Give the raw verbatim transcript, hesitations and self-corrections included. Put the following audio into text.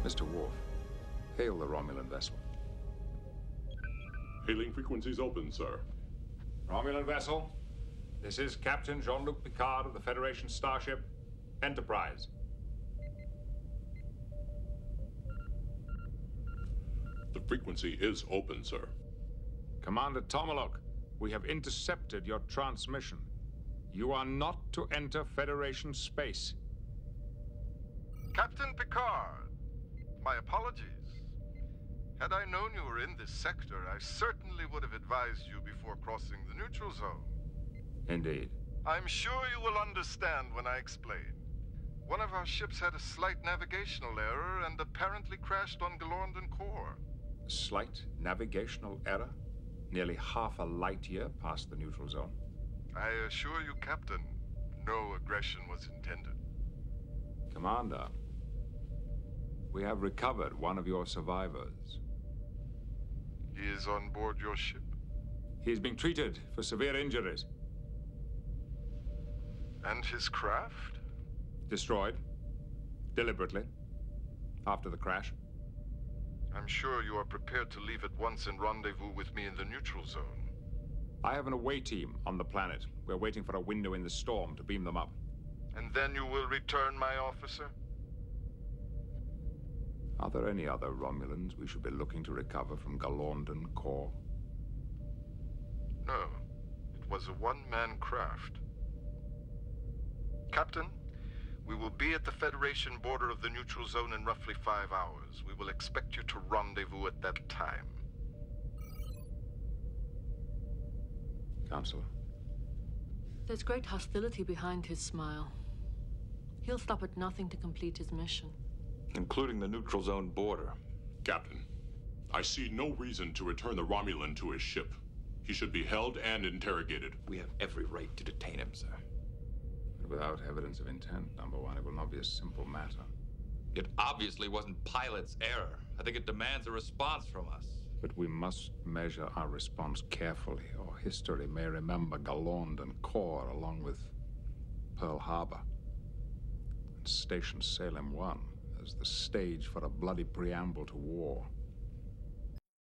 Mister Worf, hail the Romulan vessel. Hailing frequencies open, sir. Romulan vessel, this is Captain Jean-Luc Picard of the Federation starship Enterprise. The frequency is open, sir. Commander Tomalak, we have intercepted your transmission. You are not to enter Federation space. Captain Picard, my apologies. Had I known you were in this sector, I certainly would have advised you before crossing the neutral zone. Indeed. I'm sure you will understand when I explain. One of our ships had a slight navigational error and apparently crashed on Galorndon Core. A slight navigational error? Nearly half a light year past the neutral zone. I assure you, Captain, no aggression was intended. Commander, we have recovered one of your survivors. He is on board your ship? He is being treated for severe injuries. And his craft? Destroyed. Deliberately. After the crash. I'm sure you are prepared to leave at once and rendezvous with me in the neutral zone. I have an away team on the planet. We're waiting for a window in the storm to beam them up. And then you will return, my officer? Are there any other Romulans we should be looking to recover from Galorndon Core? No. It was a one-man craft. Captain, we will be at the Federation border of the neutral zone in roughly five hours. We will expect you to rendezvous at that time. Counselor. There's great hostility behind his smile. He'll stop at nothing to complete his mission. Including the neutral zone border. Captain, I see no reason to return the Romulan to his ship. He should be held and interrogated. We have every right to detain him, sir. But without evidence of intent, number one, it will not be a simple matter. It obviously wasn't pilot's error. I think it demands a response from us. But we must measure our response carefully, or history may remember Galorndon Core along with Pearl Harbor and Station Salem one as the stage for a bloody preamble to war.